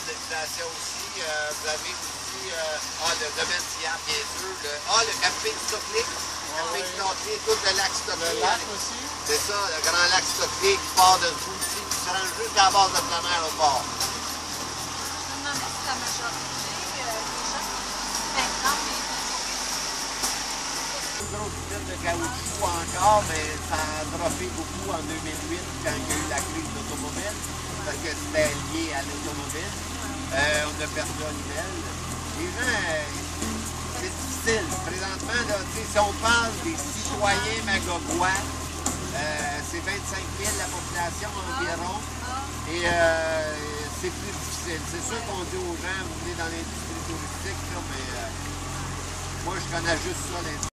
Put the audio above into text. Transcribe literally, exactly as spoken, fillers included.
modélisation aussi. Euh, vous avez aussi euh, ah, le domaine skiable, bien sûr. Le, ah, le camping Stockley. Le camping oui. Stockley, tout le lac Stockley. Le lac aussi. C'est ça, le grand lac Stockley qui part de dessous ici, qui se rend juste à la base de plein air au bord. Je me demandais si la majorité euh, des gens maintenant les Une grosse usine de caoutchouc encore, mais ça a droppé beaucoup en deux mille huit quand il y a eu la crise d'automobile, parce que c'était lié à l'automobile. Euh, on a perdu un Nivelle. Les gens, euh, c'est difficile. Présentement, là, si on parle des citoyens magogouas, euh, c'est vingt-cinq mille la population environ. Et euh, c'est plus difficile. C'est sûr qu'on dit aux gens, vous venez dans l'industrie touristique, là, mais euh, moi je connais juste ça, l'industrie.